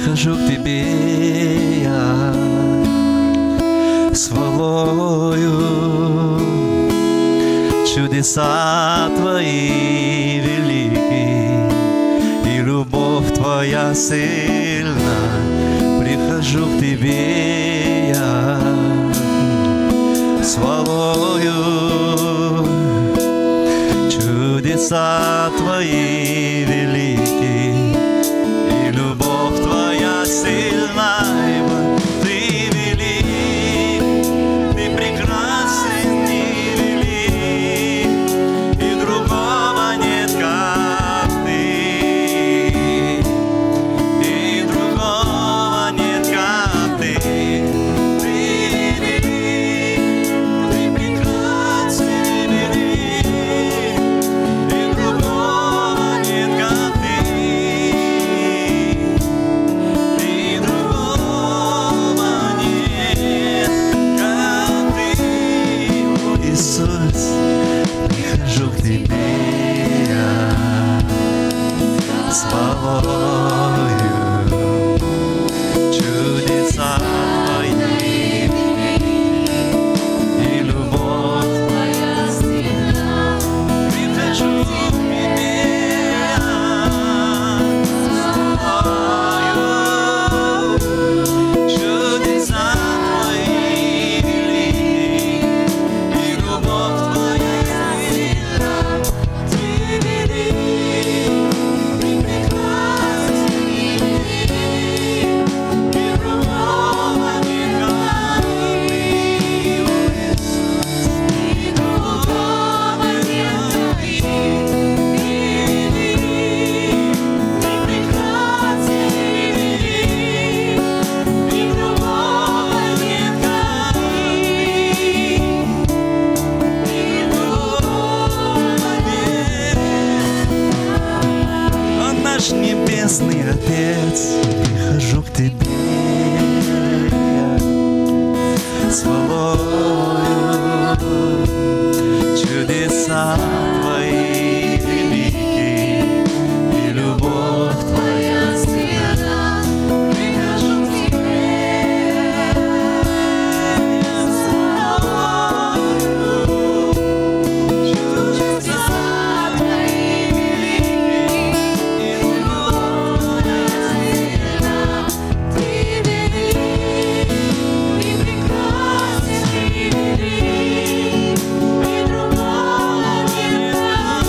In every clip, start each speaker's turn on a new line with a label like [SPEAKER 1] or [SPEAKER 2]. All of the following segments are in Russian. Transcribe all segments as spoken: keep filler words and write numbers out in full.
[SPEAKER 1] прихожу к Тебе я с хвалою. Чудеса Твои велики, и любовь Твоя сильна. Прихожу к Тебе я с хвалою. Чудеса Твои велики, и любовь Твоя сильна. Ты велик, Ты прекрасен и велик, и другого нет, как Ты, и другого нет, как Ты. Ты велик, Ты прекрасен и велик, и другого нет, как Ты, и другого нет, как Ты. О, Иисус, прихожу к Тебе я с хвалою. Чудеса Твои и любовь Твоя сильна. Прихожу к Тебе я с хвалою. Чудеса Твои велики, и любовь Твоя сильна. Ты велик, Ты прекрасен и велик, и другого нет, как Ты, о Иисус, и другого нет, как Ты. Ты велик, Ты прекрасен и велик, и другого нет, как Ты, и другого нет. О, наш небесный Отец, прихожу к Тебе с хвалою. Чудеса Твои велики, и любовь Твоя сильна. Прихожу к Тебе с хвалою. Чудеса Твои велики, и любовь Твоя сильна. Ты велик, Ты прекрасен и велик, и другого нет, как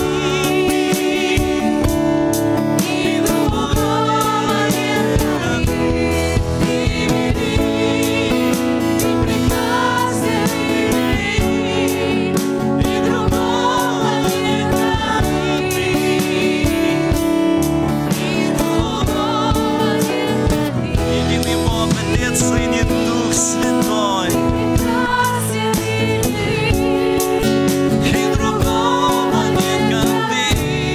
[SPEAKER 1] Ты, и другого нет, как Ты. Ты велик, Ты прекрасен и велик, и другого нет, как Ты, и другого нет, как Ты. Единый Бог, Отец, Сын и Дух Святой, прекрасен и велик, и другого нет, как Ты,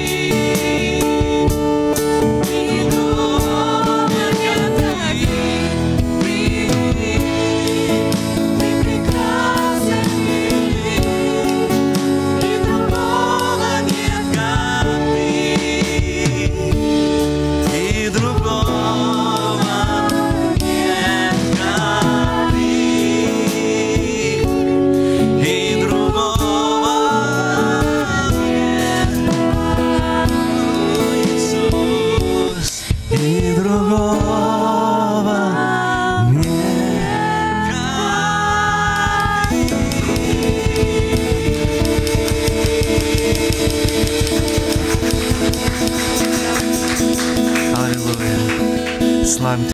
[SPEAKER 1] и другого нет, как Ты. Ты велик, Ты прекрасен и велик, и другого нет, как Ты, и другого нет, как Ты, и другого нет, о, Иисус, и другого нет, как Ты. Аллилуйя. Славим